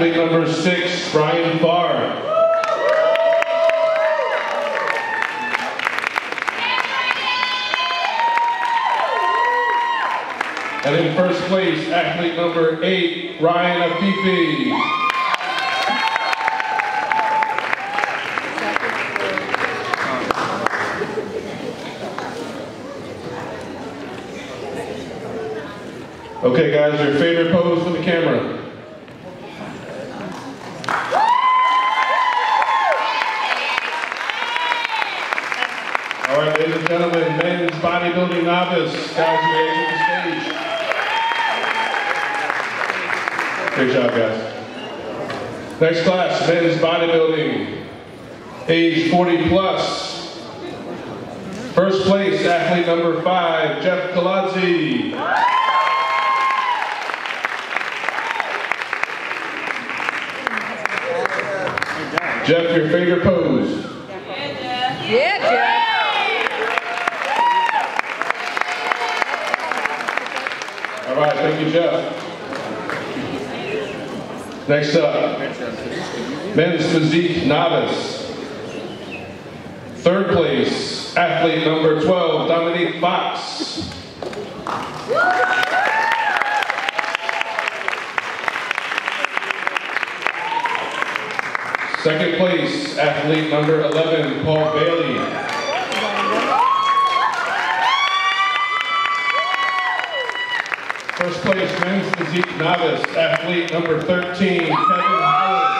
athlete number 6, Brian Farr. And in first place, athlete number 8, Ryan Afifi. Okay guys, your favorite pose for the camera. All right, ladies and gentlemen, men's bodybuilding novice, guys, you may exit the stage. Great job, guys. Next class, men's bodybuilding, age 40 plus. First place, athlete number 5, Jeff Colazzi. Jeff, your favorite pose? Yeah, Jeff. All right, thank you, Jeff. Next up, men's physique novice. Third place, athlete number 12, Dominique Fox. Second place, athlete number 11, Paul Bailey. First place, men's physique novice, athlete number 13, Kevin Howard.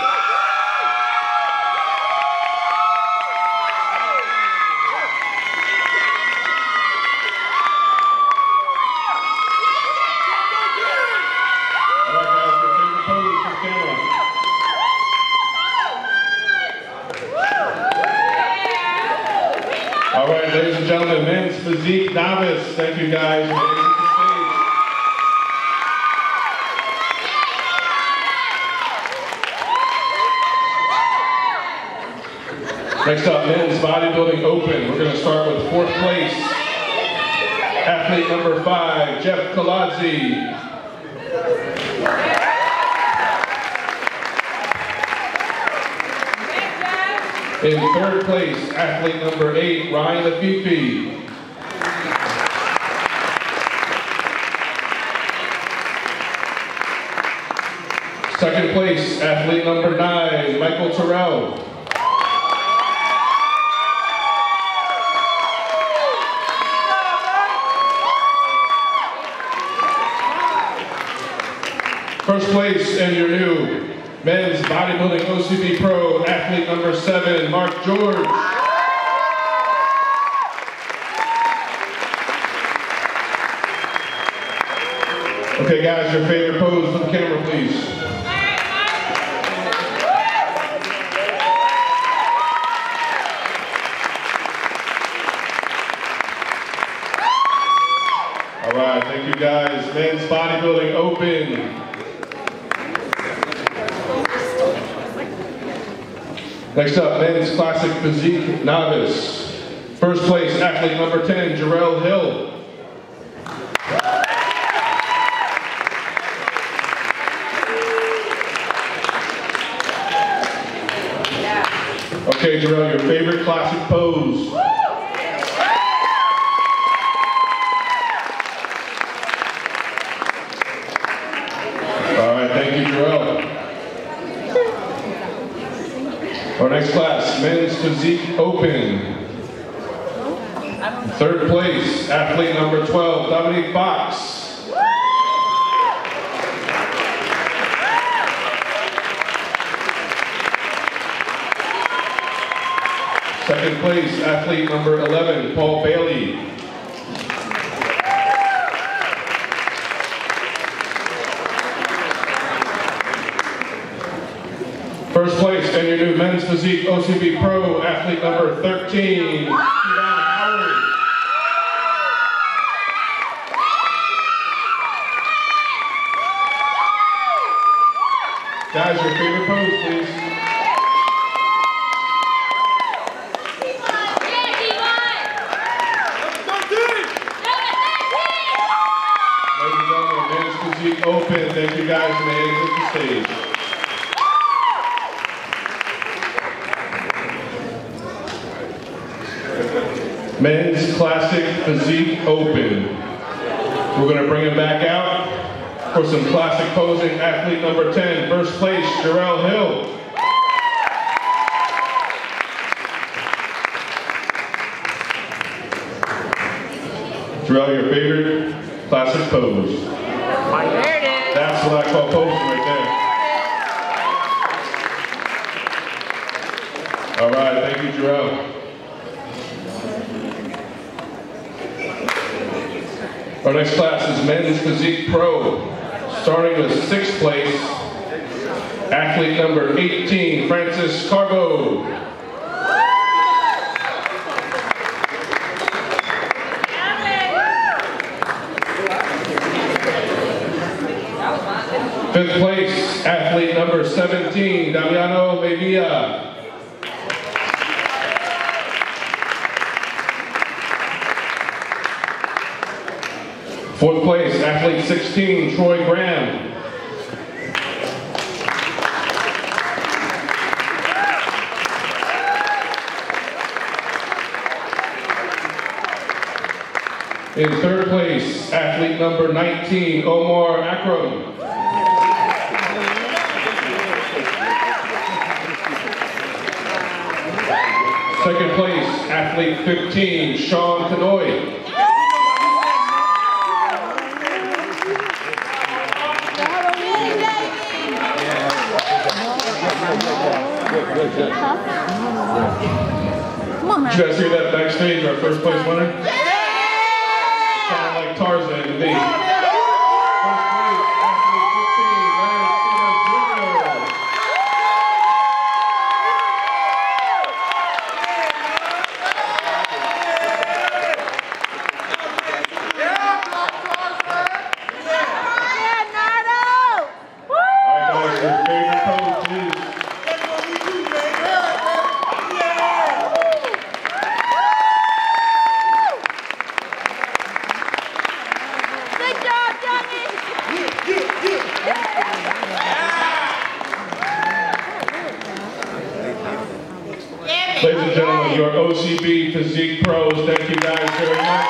All right, guys, your favorite pose for camera. All right, ladies and gentlemen, men's physique novice. Thank you, guys. Next up, men's bodybuilding open. We're going to start with fourth place. Athlete number 5, Jeff Colazzi. In third place, athlete number 8, Ryan Afifi. Second place, athlete number 9, Michael Terrell. First place and your new men's bodybuilding OCB Pro, athlete number 7, Mark George. Okay guys, your favorite pose for the camera, please. All right, thank you guys. Men's bodybuilding open. Next up, men's classic physique novice. First place, athlete number 10, Jarrell Hill. Okay, Jarrell, your favorite classic pose. All right, thank you, Jarrell. Our next class, men's physique open. Third place, athlete number 12, Dominique Fox. Second place, athlete number 11, Paul Bailey. First place, and your new men's physique OCB Pro, athlete number 13, Kevin Howard. Guys, your favorite pose, please. Ladies and gentlemen, men's physique open. Thank you guys, and exit the stage. Men's Classic Physique Open. We're going to bring him back out for some classic posing. Athlete number 10, first place, Jarrell Hill. Jarrell, your favorite classic pose? There it is. That's what I call posing right there. All right, thank you, Jarrell. Our next class is Men's Physique Pro. Starting with 6th place, athlete number 18, Francis Carbo. 5th place, athlete number 17, Damiano Mevilla. 4th place, athlete 16, Troy Graham. 3rd place, athlete number 19, Omar Akram. 2nd place, athlete 15, Sean Kanoy. 'Come on, man. Did you guys hear that backstage, our 1st place winner? Sound like Tarzan to me. 1st place, athlete 15, Larry Simmons Jr. 'Ladies and gentlemen, your OCB Physique Pros, thank you guys very much.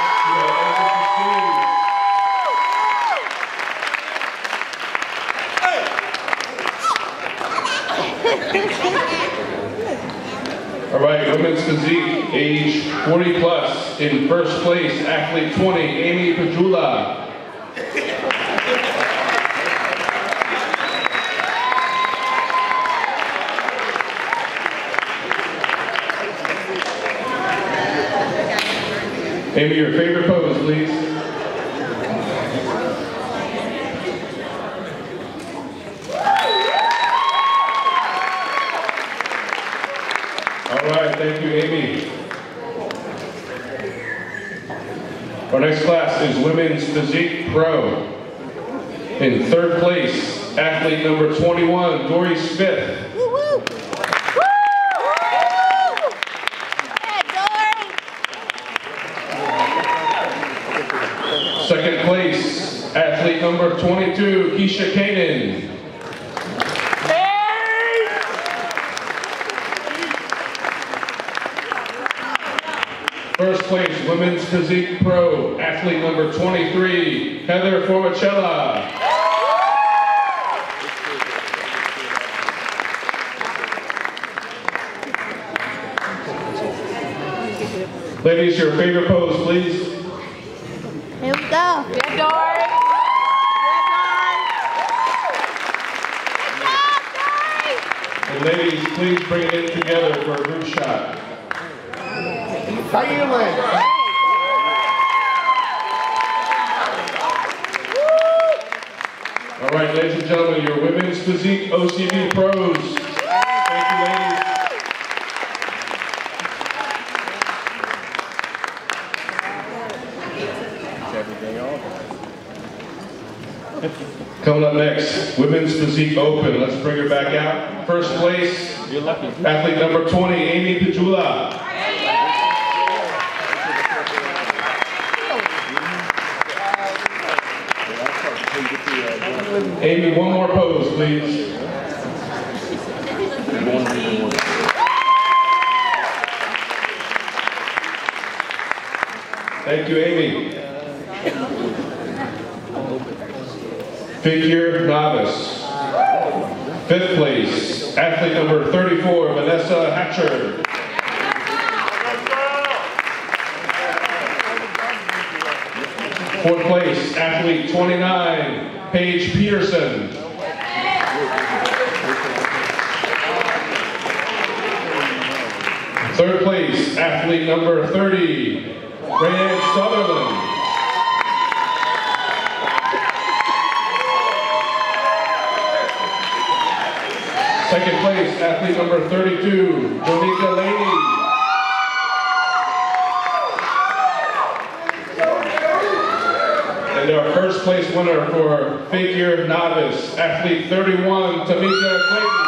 All right, women's physique, age 40 plus. In 1st place, athlete 20, Amy Pajula. 'Amy, your favorite pose, please. All right, thank you, Amy. Our next class is Women's Physique Pro. In 3rd place, athlete number 21, Dory Smith. 2nd place, athlete number 22, Keisha Kanan. 1st place, Women's Physique Pro, athlete number 23, Heather Formicella. Ladies, your favorite pose, please. Here we go. Good door. And ladies, please bring it in together for a group shot. All right, ladies and gentlemen, your Women's Physique OCB Pros. Thank you, ladies. Coming up next, Women's Physique Open. Let's bring her back out. 1st place, athlete number 20, Amy Pajula. Amy, one more pose, please. Thank you, Amy. Figure novice. 5th place, athlete number 34, Vanessa Hatcher. 4th place, athlete 29, Paige Peterson. 3rd place, athlete number 30, Rayanne Sutherland. 2nd place, athlete number 32, Jonica Laney. And our 1st place winner for figure novice, athlete 31, Tamika Clayton.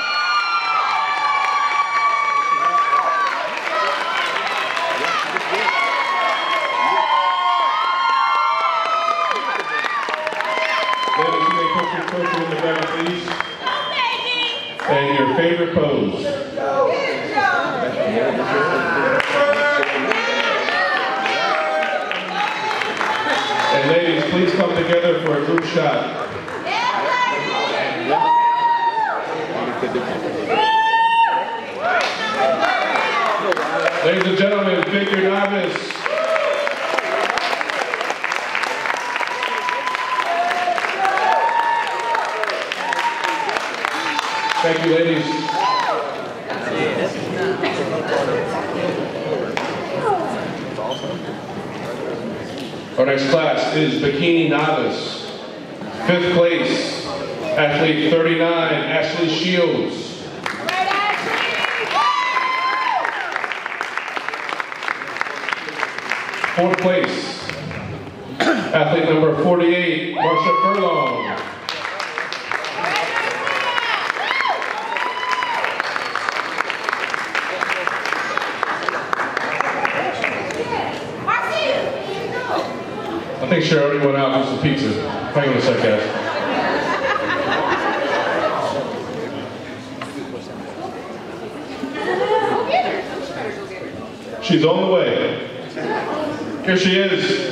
Ladies, you may put your trophy in the ground, please. And your favorite pose. And ladies, please come together for a group shot. Ladies and gentlemen, figure novice. Thank you, ladies. Our next class is bikini novice. 5th place, athlete 39, Ashley Shields. 4th place, athlete number 48, Marsha Furlong. 'I think Cheryl already went out for some pizza. Hang on a sec, guys. She's on the way. Here she is.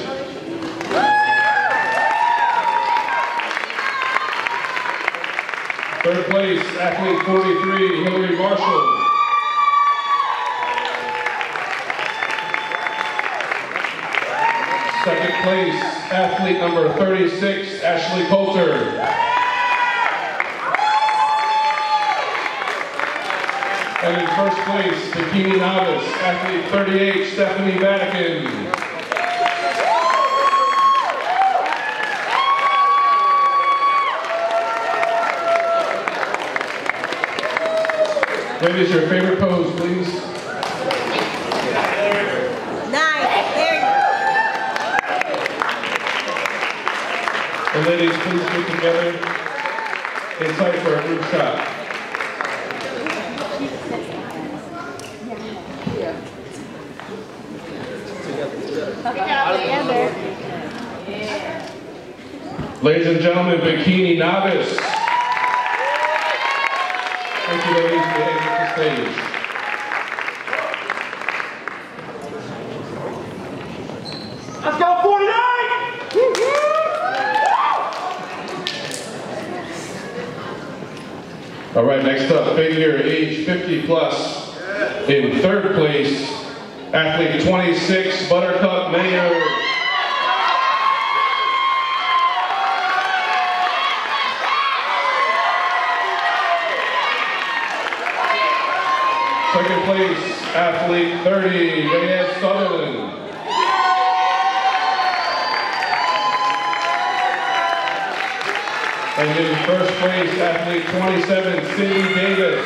3rd place, athlete 43, Hillary Marshall. 2nd place, athlete number 36, Ashley Coulter. And in 1st place, bikini novice, athlete 38, Stephanie Vatican. Ladies, your favorite pose, please. And ladies, please get together inside for a group shot. Ladies and gentlemen, bikini novice. Thank you, ladies, for heading to the stage. Let's go, 49! All right, next up, figure age 50 plus. In 3rd place, athlete 26, Buttercup Mayer. 2nd place, athlete 30, Rayanne Sutherland. And in 1st place, athlete 27, Cindy Davis.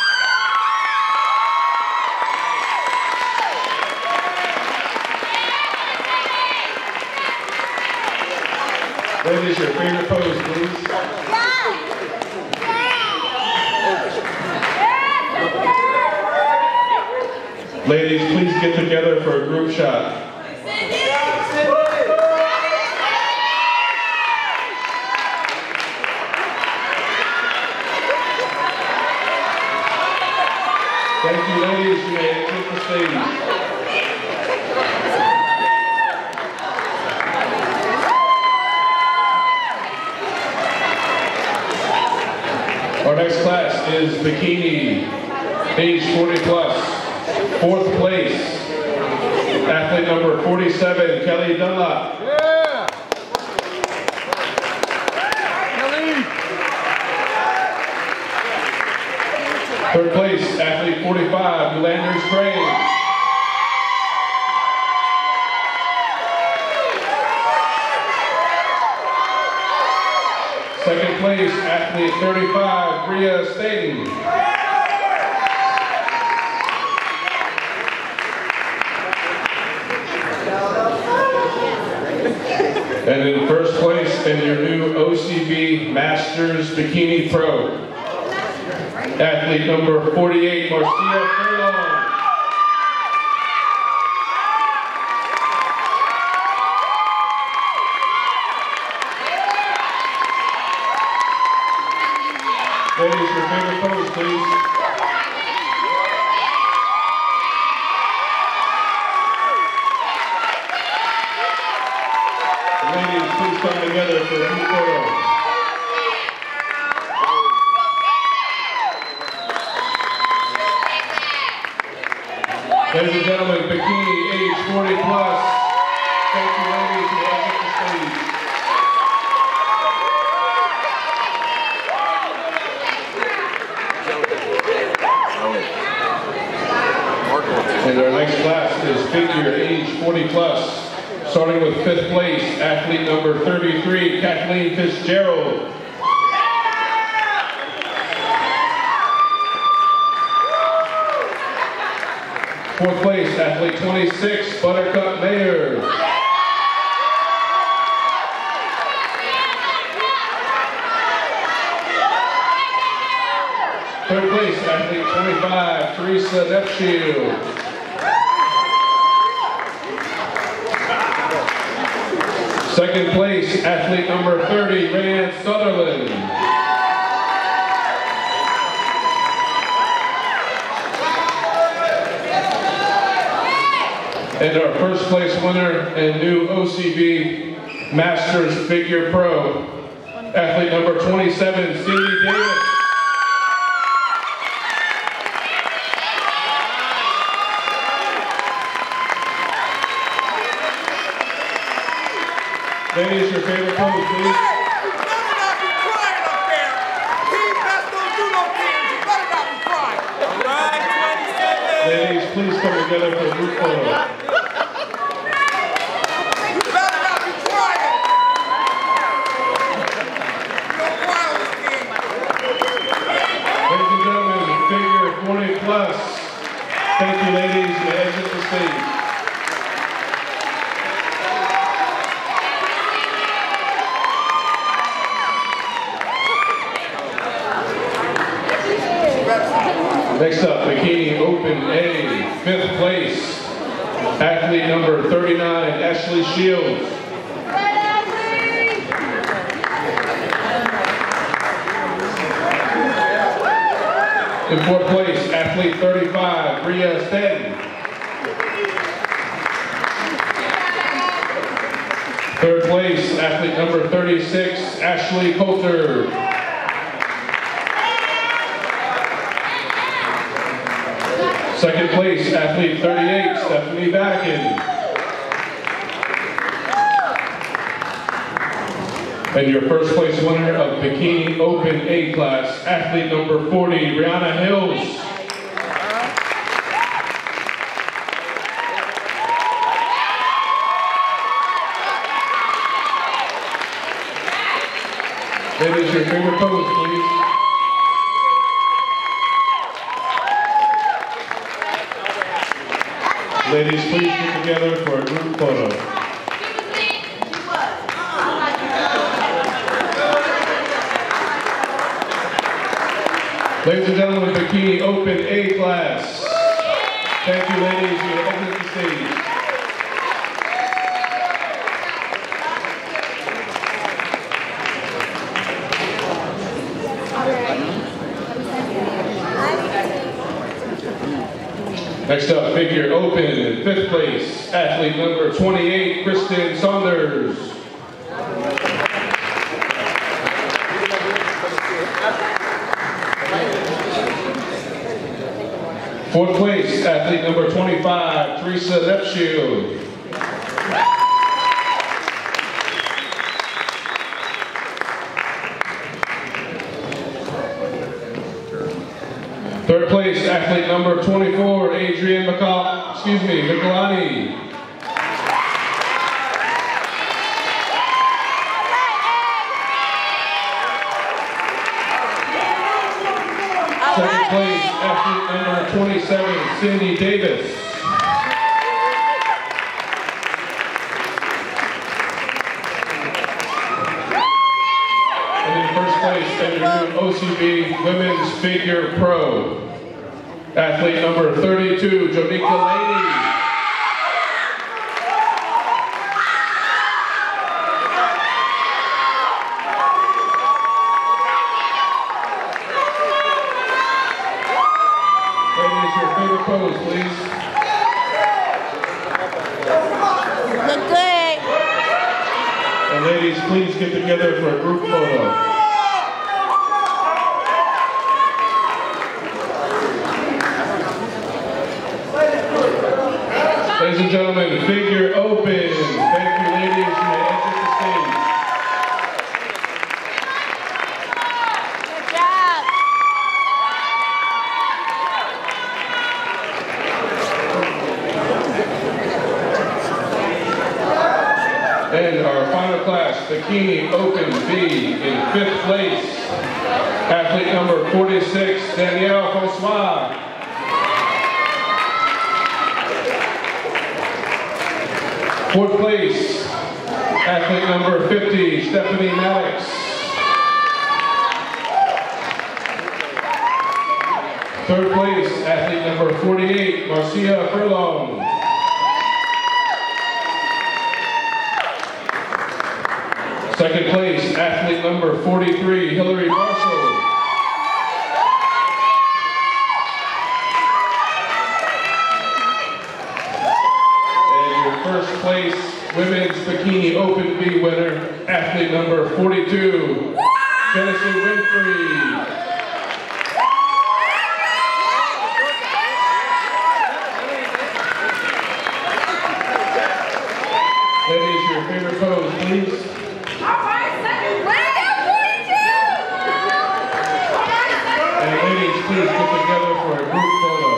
Ladies, your favorite pose, please. Ladies, please get together for a group shot. Thank you, ladies. You may exit the stage. Our next class is bikini, age 40 plus. 4th place, athlete number 47, Kelly Dunlop. Yeah! Kelly! 3rd place, athlete 45, Yolander Sprague. 2nd place, athlete 35, Bria Staten. And in 1st place in your new OCB Masters Bikini Pro, athlete number 48, Marcia Furlong. Ladies, your favorite pose, please. Ladies, please come together for a group photo. Ladies and gentlemen, bikini, age 40 plus. Thank you, ladies, who have the stage. And our next class is figure, age 40 plus. Starting with 5th place, athlete number 33, Kathleen Fitzgerald. Fourth place, athlete 26, Buttercup Mayer. Third place, athlete 25, Teresa Nepshield. Second place, athlete number 30, Rayanne Sutherland. And our first place winner and new OCB Masters Figure Pro, athlete number 27, Cindy Davis. Ladies, your favorite pose, please. You better not be crying up there. Team best don't do no tears. You better not be crying. All right, 27. Ladies, please come together for a group photo. You better not be crying. Don't cry on this team. Ladies and gentlemen, figure 40 plus. Thank you, ladies. You exit the stage. Next up, bikini open A, 5th place, athlete number 39, Ashley Shields. In 4th place, athlete 35, Bria Staten. 3rd place, athlete number 36, Ashley Coulter. 2nd place, athlete 38, Stephanie Backen. And your first place winner of Bikini Open A class, athlete number 40, Brianna Hills. Ladies, your favorite pose, please. Ladies, please get together for a group photo. Ladies and gentlemen, Bikini Open A class. Thank you, ladies. You exit the stage. Next up, figure open in 5th place, athlete number 28, Kristen Saunders. Fourth place, athlete number 25, Teresa Lepshield. Third place, athlete number 24, Adrian Michelani. Second place, athlete number 27, Cindy Davis. And in first place, entering OCB Women's Figure Pro, athlete number 32, Jonica Laney. Pose, please. Look good. And ladies, please get together for a group photo. Ladies and gentlemen, figure open. Thank you, ladies. You may exit the stage. Good job. And our final class, Bikini Open B, in fifth place, athlete number 46, Danielle Francois. Fourth place, athlete number 50, Stephanie Maddox. Third place, athlete number 48, Marcia Furlong. Second place, athlete number 43, Hillary Marshall. And your first place, Women's Bikini Open B winner, athlete number 42, Genesis Winfrey. Ladies, your favorite pose, please. And ladies, please get together for a group photo.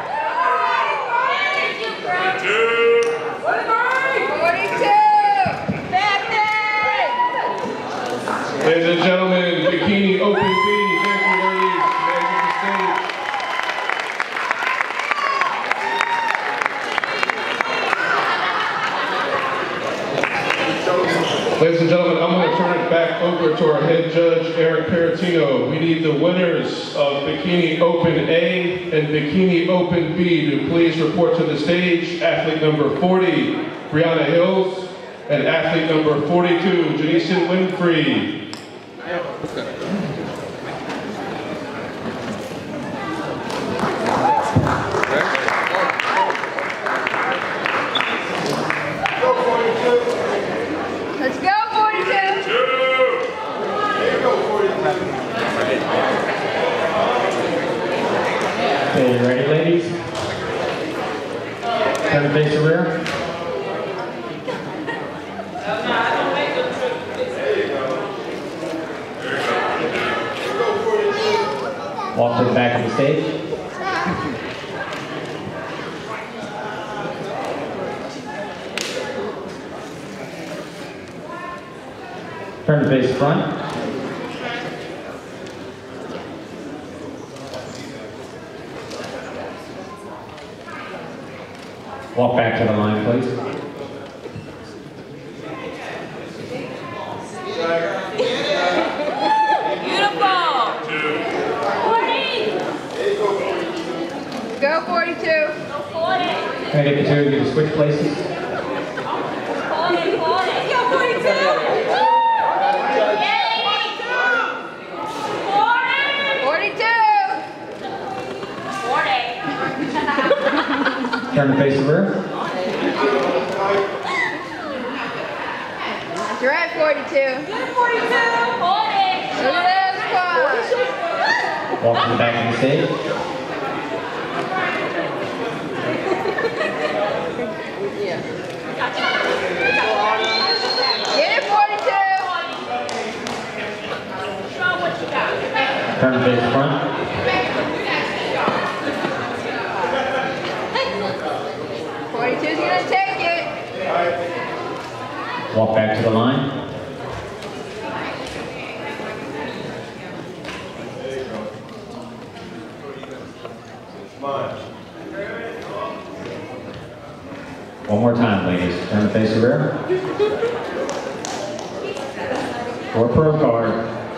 Ladies and gentlemen, Bikini Open B. Thank you, ladies. Back to the stage. Ladies and gentlemen, I'm going to turn it back over to our head judge, Eric Peratino. We need the winners of Bikini Open A and Bikini Open B to please report to the stage. Athlete number 40, Brianna Hills, and athlete number 42, Janison Winfrey. Let's go, 42. Okay, you ready, ladies? Turn to face the rear. Walk to the back of the stage. Turn to face front. Walk back to the line, please. Beautiful. 40. Go, 42. Go, 40. Can I get the two of you to switch places? 40, 40. Let's go, 42. Turn to face the rear. That's right, 42. Good, 42. 40. Look at those quads. Walk to the back of the stage. Get it, 42. Turn to face front. 42's gonna take it. Walk back to the line. One more time, ladies. Turn to face the rear. Or pro card.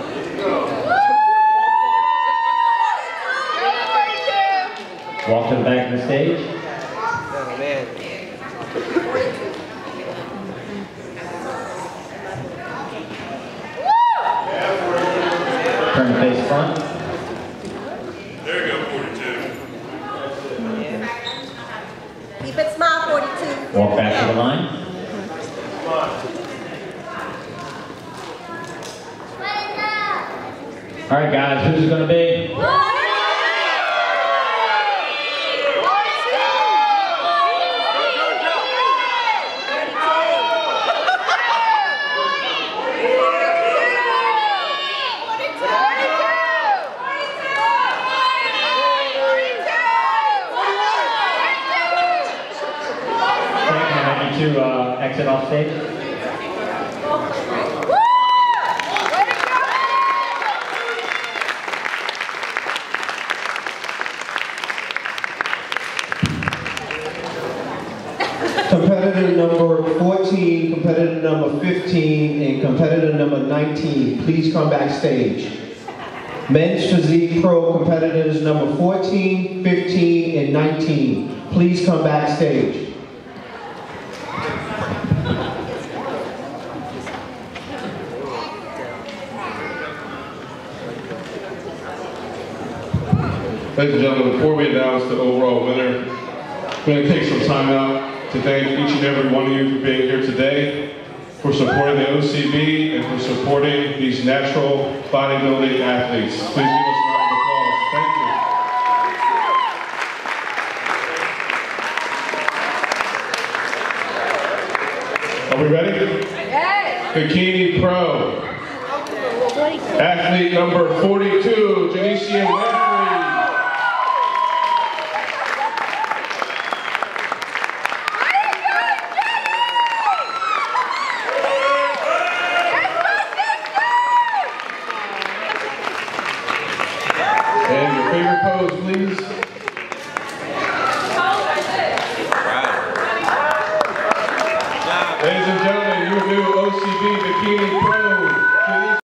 Walk to the back of the stage. Oh, man. Turn to face front. There you go, 42. Keep it small, 42. Walk back to the line. All right, guys, who's it going to be? To exit off stage. Competitor number 14, competitor number 15, and competitor number 19, please come backstage. Men's Physique Pro competitors number 14, 15, and 19, please come backstage. Ladies and gentlemen, before we announce the overall winner, I'm going to take some time out to thank each and every one of you for being here today, for supporting the OCB, and for supporting these natural bodybuilding athletes. Please give us a round of applause. Thank you. Are we ready? Yes. Bikini Pro. Athlete number 42, Janicia Winfrey. And your favorite pose, please. Ladies and gentlemen, your new OCB Bikini